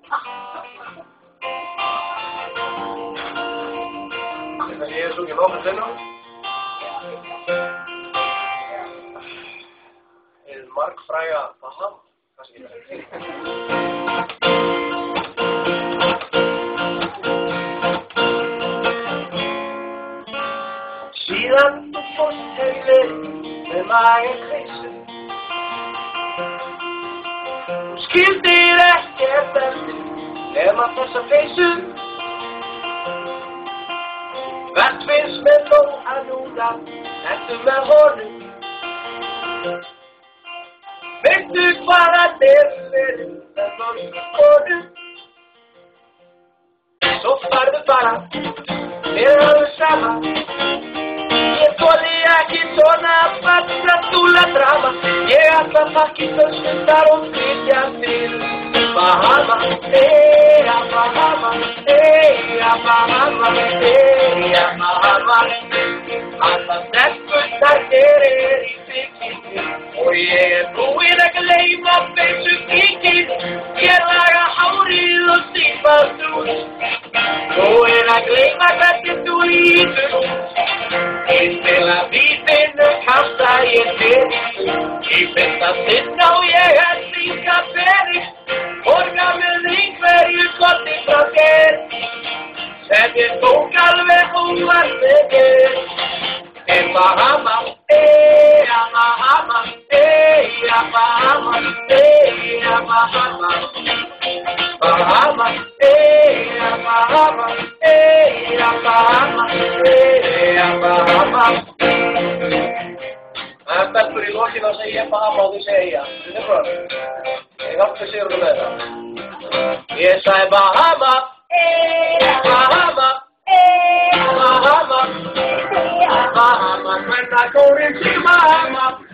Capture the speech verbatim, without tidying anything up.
Þetta sé ég sungið ofan sinna. Hið margfræga Bahama, kannski ekki. Síðan þú fórst hefur verið með maga kreisu. Þú skildir ekkert eftir nema þessa feysu. Hvert finnst með nóg að núna, ertu með honum. Veistu hvað hann er verið með mörgum konum. Svo farðu bara, mér er alveg sama. Ég þoli ekki svona farsatúla drama. Ég ætla að pakka í fjölskyldar og flytja til Bahama. Eyja Bahama, eyja Bahama, eyja Bahama. Alla stelpur þar er í bikini og ég er búinn að gleyma feysu kíkið. Ég laga hárið og stífast út. Búinn að gleyma hvernig þú lítur út. Ég spila vísinu, kasta ég fyrir. Í fyrsta sinn á ég að líka fyrir. Borga með einhverju kosti frá þér. Sem ég tók alveg óvart með þér. En Bahama, eyja Bahama, eyja Bahama, eyja Bahama. Bahama, eyja Bahama, eyja Bahama, eyja Bahama. Það er stelpur í lokinu að segja Bahama og þau segja eyja. Þetta er frá. Ég hjálpi Sigurður með það. Ég sagði Bahama, eyja Bahama, eyja Bahama. Bahama, when I go into Bahama.